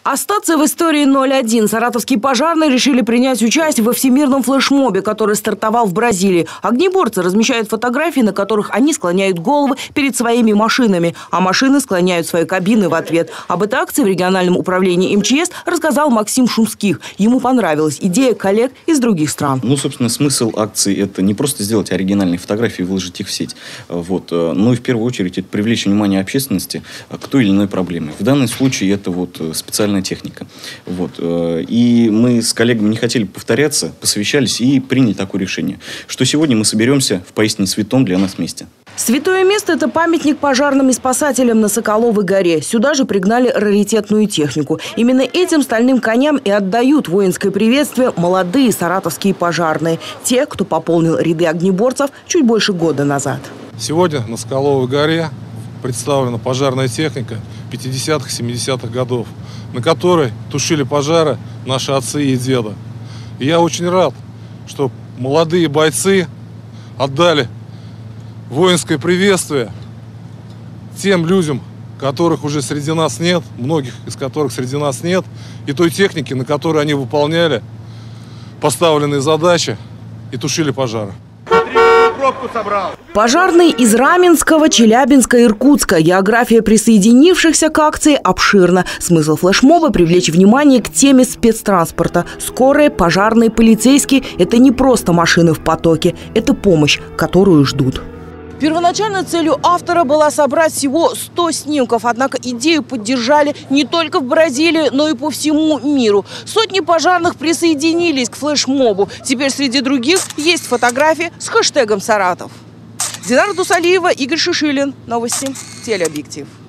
Остаться в истории 01. Саратовские пожарные решили принять участие во всемирном флешмобе, который стартовал в Бразилии. Огнеборцы размещают фотографии, на которых они склоняют головы перед своими машинами, а машины склоняют свои кабины в ответ. Об этой акции в региональном управлении МЧС рассказал Максим Шумских. Ему понравилась идея коллег из других стран. Собственно, смысл акции – это не просто сделать оригинальные фотографии и выложить их в сеть, но и в первую очередь это привлечь внимание общественности к той или иной проблеме. В данном случае это специальная техника. И мы с коллегами не хотели повторяться, посовещались и приняли такое решение, что сегодня мы соберемся в поистине святом для нас месте. Святое место – это памятник пожарным и спасателям на Соколовой горе. Сюда же пригнали раритетную технику. Именно этим стальным коням и отдают воинское приветствие молодые саратовские пожарные. Те, кто пополнил ряды огнеборцев чуть больше года назад. Сегодня на Соколовой горе представлена пожарная техника 50-х, 70-х годов, на которой тушили пожары наши отцы и деды. И я очень рад, что молодые бойцы отдали воинское приветствие тем людям, которых уже среди нас нет, многих из которых среди нас нет, и той техники, на которой они выполняли поставленные задачи и тушили пожары. Пожарные из Раменского, Челябинска, Иркутска. География присоединившихся к акции обширна. Смысл флешмоба – привлечь внимание к теме спецтранспорта. Скорые, пожарные, полицейские – это не просто машины в потоке. Это помощь, которую ждут. Первоначальной целью автора была собрать всего 100 снимков. Однако идею поддержали не только в Бразилии, но и по всему миру. Сотни пожарных присоединились к флешмобу. Теперь среди других есть фотографии с хэштегом «Саратов». Динара Дусалиева, Игорь Шишилин. Новости. Телеобъектив.